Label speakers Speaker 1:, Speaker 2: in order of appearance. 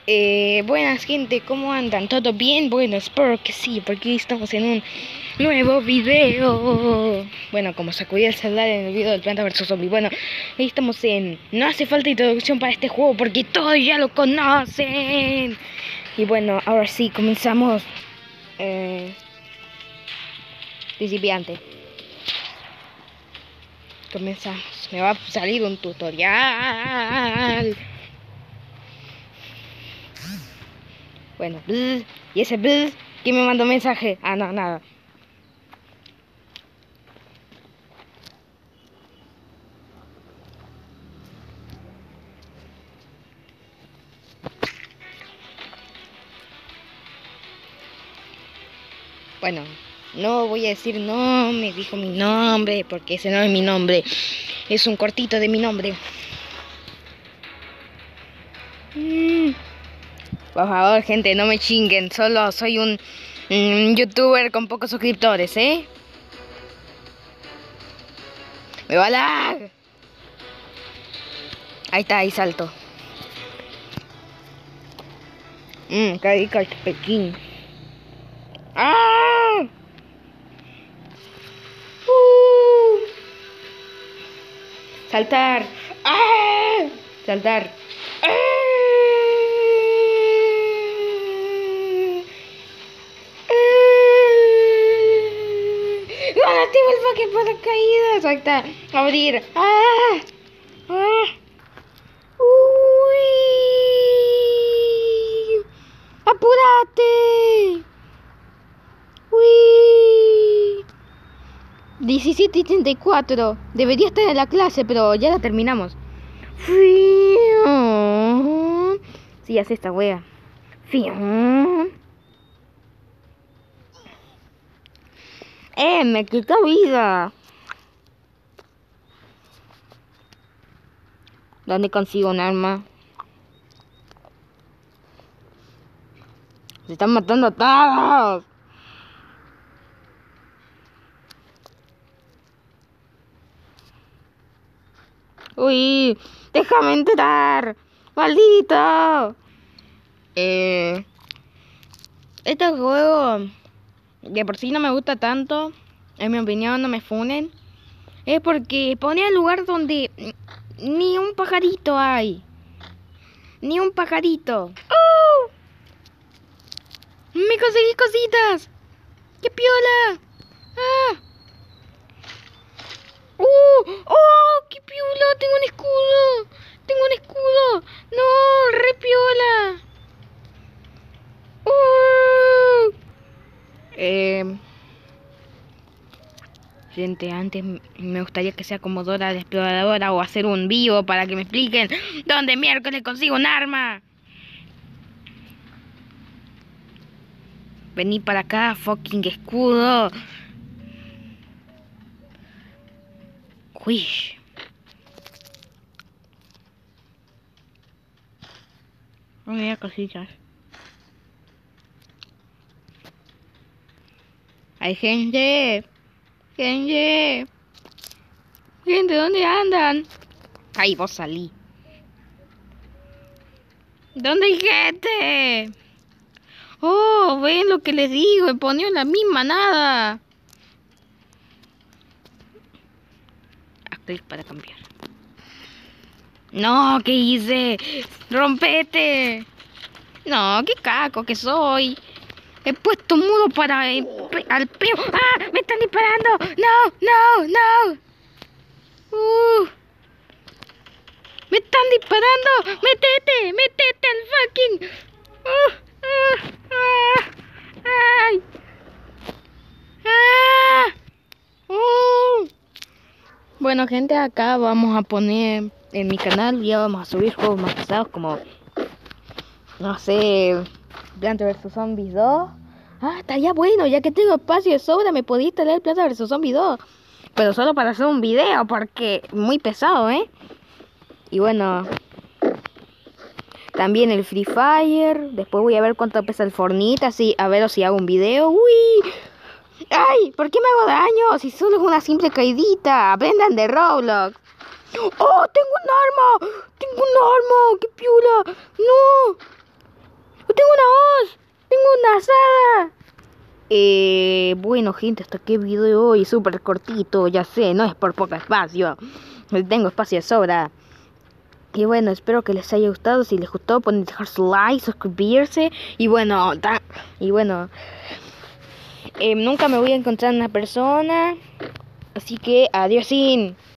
Speaker 1: Buenas gente, ¿cómo andan? ¿Todo bien? Bueno, espero que sí, porque hoy estamos en un nuevo video. Bueno, como sacudí el celular en el video del Planta vs Zombie. Bueno, ahí estamos en... No hace falta introducción para este juego porque todos ya lo conocen. Y bueno, ahora sí, comenzamos. Principiante. Comenzamos. Me va a salir un tutorial. Bueno, y ese ¿quién me mandó mensaje? Ah, no, nada. Bueno, no voy a decir no, me dijo mi nombre, porque ese no es mi nombre. Es un cortito de mi nombre. Por favor, gente, no me chinguen. Solo soy un youtuber con pocos suscriptores, ¿eh? Me va a lag. Ahí está, ahí salto. Qué rico el Pekín. ¡Ah! Saltar. ¡Ah! Saltar. ¡Ah! ¡Ah! Tengo el fucking paracaídas. Ahí está. Abrir. ¡Ah! ¡Ah! ¡Uy! ¡Apúrate! ¡Uy! 17:34. Debería estar en la clase, pero ya la terminamos. Sí, hace esta wea. Me quita vida. ¿Dónde consigo un arma? Se están matando a todos. Uy, déjame entrar. Maldito. Este juego, de por sí no me gusta tanto, en mi opinión, no me funen, es porque pone al lugar donde ni un pajarito hay. Ni un pajarito. ¡Oh! Me conseguí cositas. ¡Qué piola! ¡Ah! ¡Oh! ¡Qué piola! Tengo un escudo. Tengo un escudo. No, re piola. Gente, antes me gustaría que sea como Dora la Exploradora o hacer un vivo para que me expliquen dónde miércoles consigo un arma. Vení para acá, fucking escudo. Uy. No me da cositas. Hay gente. Gente. Gente, ¿dónde andan? Ahí vos salí. ¿Dónde hay gente? Oh, ven lo que les digo, he ponido la misma nada. Haz clic para cambiar. No, ¿qué hice? ¡Rompete! No, qué caco que soy. He puesto mudo para al peo. ¡Ah! ¡Me están disparando! ¡No! ¡No! ¡No! ¡Me están disparando! ¡Métete! ¡Métete al fucking! ¡Ay! Bueno, gente, acá vamos a poner en mi canal, ya vamos a subir juegos más pesados como, no sé, Planta vs Zombies 2. Ah, estaría bueno, ya que tengo espacio de sobra, me podía instalar Planta vs Zombies 2. Pero solo para hacer un video, porque muy pesado, ¿eh? Y bueno, también el Free Fire. Después voy a ver cuánto pesa el Fortnite, así a ver si hago un video. ¡Uy! ¡Ay! ¿Por qué me hago daño? Si solo es una simple caidita. Aprendan de Roblox. ¡Oh! ¡Tengo un arma! ¡Tengo un arma! ¡Qué piola! ¡No! Bueno, gente, hasta qué video hoy, súper cortito, ya sé, no es por poco espacio. Tengo espacio de sobra. Y bueno, espero que les haya gustado. Si les gustó, pueden dejar su like, suscribirse. Y bueno, nunca me voy a encontrar una persona. Así que adiós.